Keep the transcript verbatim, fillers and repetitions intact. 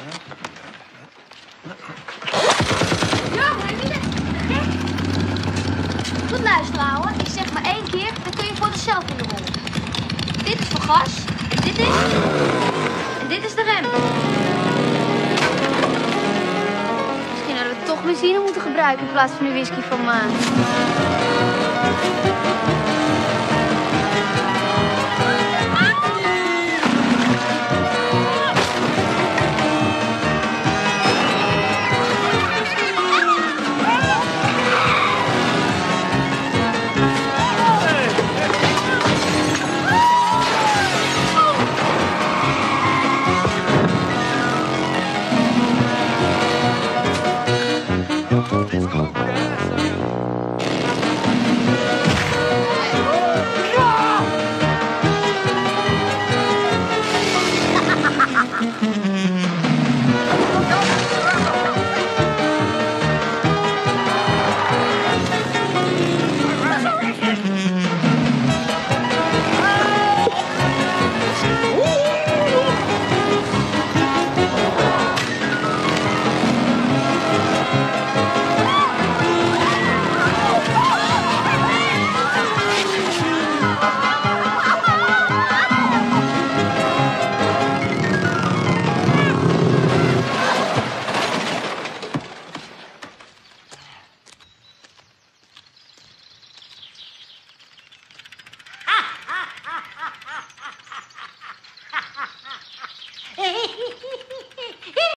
Ja, maar niet gek. Goed luisteren, ouwe. Ik zeg maar één keer, dan kun je voor jezelf in de rol. Dit is voor gas. En dit is... En dit is de rem. Misschien hadden we toch benzine moeten gebruiken in plaats van de whisky van Maan. Mm-hmm.